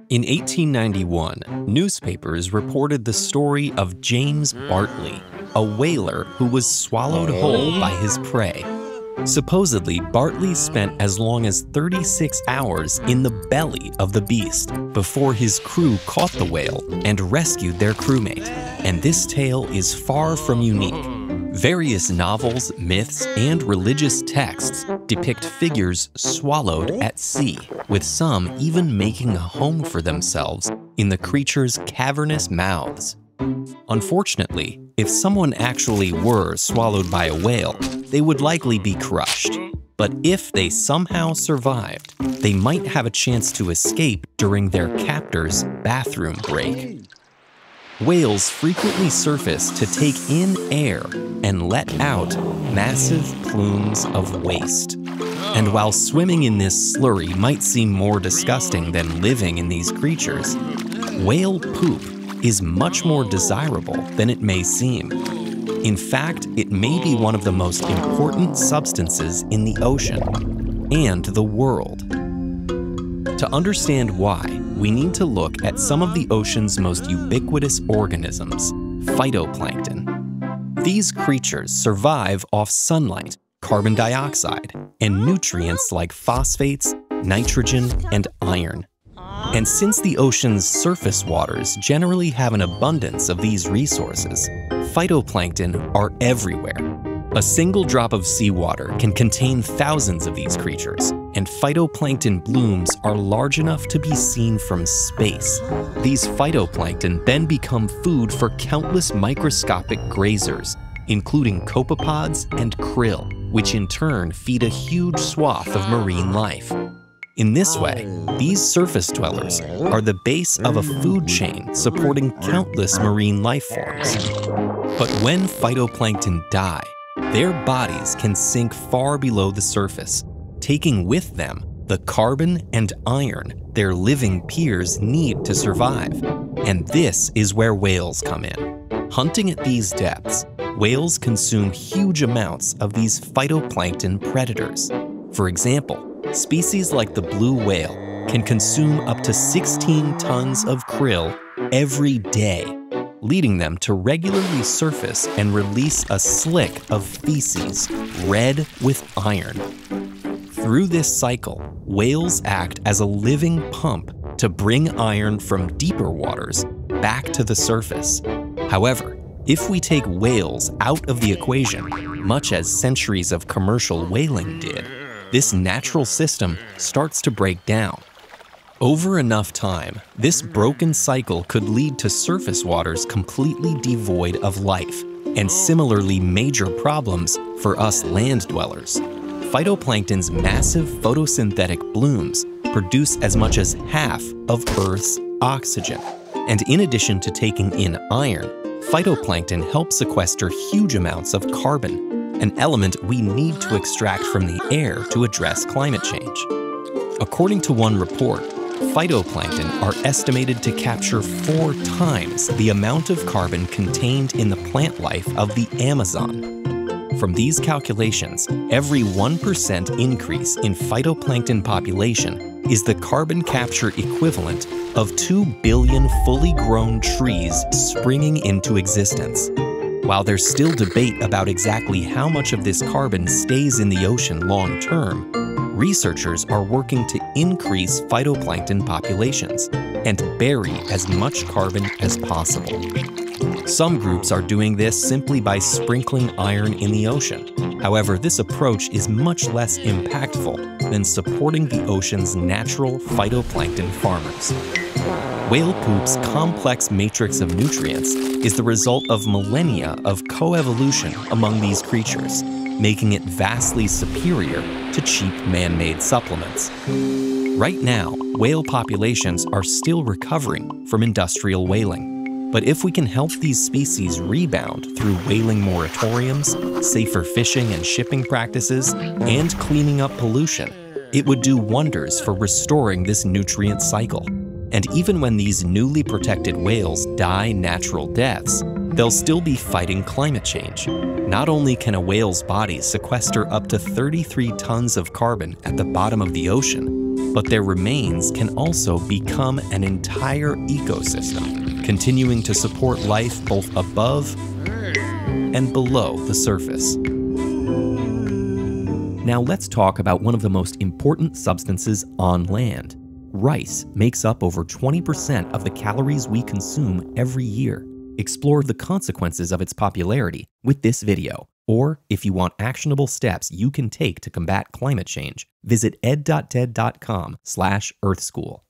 In 1891, newspapers reported the story of James Bartley, a whaler who was swallowed whole by his prey. Supposedly, Bartley spent as long as 36 hours in the belly of the beast before his crew caught the whale and rescued their crewmate. And this tale is far from unique. Various novels, myths, and religious texts depict figures swallowed at sea, with some even making a home for themselves in the creature's cavernous mouths. Unfortunately, if someone actually were swallowed by a whale, they would likely be crushed. But if they somehow survived, they might have a chance to escape during their captor's bathroom break. Whales frequently surface to take in air and let out massive plumes of waste. And while swimming in this slurry might seem more disgusting than living in these creatures, whale poop is much more desirable than it may seem. In fact, it may be one of the most important substances in the ocean and the world. To understand why, we need to look at some of the ocean's most ubiquitous organisms, phytoplankton. These creatures survive off sunlight, carbon dioxide, and nutrients like phosphates, nitrogen, and iron. And since the ocean's surface waters generally have an abundance of these resources, phytoplankton are everywhere. A single drop of seawater can contain thousands of these creatures, and phytoplankton blooms are large enough to be seen from space. These phytoplankton then become food for countless microscopic grazers, including copepods and krill, which in turn feed a huge swath of marine life. In this way, these surface dwellers are the base of a food chain supporting countless marine life forms. But when phytoplankton die, their bodies can sink far below the surface, taking with them the carbon and iron their living peers need to survive. And this is where whales come in. Hunting at these depths, whales consume huge amounts of these phytoplankton predators. For example, species like the blue whale can consume up to 16 tons of krill every day, leading them to regularly surface and release a slick of feces red with iron. Through this cycle, whales act as a living pump to bring iron from deeper waters back to the surface. However, if we take whales out of the equation, much as centuries of commercial whaling did, this natural system starts to break down. Over enough time, this broken cycle could lead to surface waters completely devoid of life, and similarly major problems for us land dwellers. Phytoplankton's massive photosynthetic blooms produce as much as half of Earth's oxygen. And in addition to taking in iron, phytoplankton helps sequester huge amounts of carbon, an element we need to extract from the air to address climate change. According to one report, phytoplankton are estimated to capture 4 times the amount of carbon contained in the plant life of the Amazon. From these calculations, every 1% increase in phytoplankton population is the carbon capture equivalent of 2 billion fully grown trees springing into existence. While there's still debate about exactly how much of this carbon stays in the ocean long term, researchers are working to increase phytoplankton populations and bury as much carbon as possible. Some groups are doing this simply by sprinkling iron in the ocean. However, this approach is much less impactful than supporting the ocean's natural phytoplankton farmers. Whale poop's complex matrix of nutrients is the result of millennia of coevolution among these creatures, making it vastly superior to cheap man-made supplements. Right now, whale populations are still recovering from industrial whaling. But if we can help these species rebound through whaling moratoriums, safer fishing and shipping practices, and cleaning up pollution, it would do wonders for restoring this nutrient cycle. And even when these newly protected whales die natural deaths, they'll still be fighting climate change. Not only can a whale's body sequester up to 33 tons of carbon at the bottom of the ocean, But their remains can also become an entire ecosystem, continuing to support life both above and below the surface. Now let's talk about one of the most important substances on land. Rice makes up over 20% of the calories we consume every year. Explore the consequences of its popularity with this video. Or if you want actionable steps you can take to combat climate change, visit ed.ted.com/earthschool.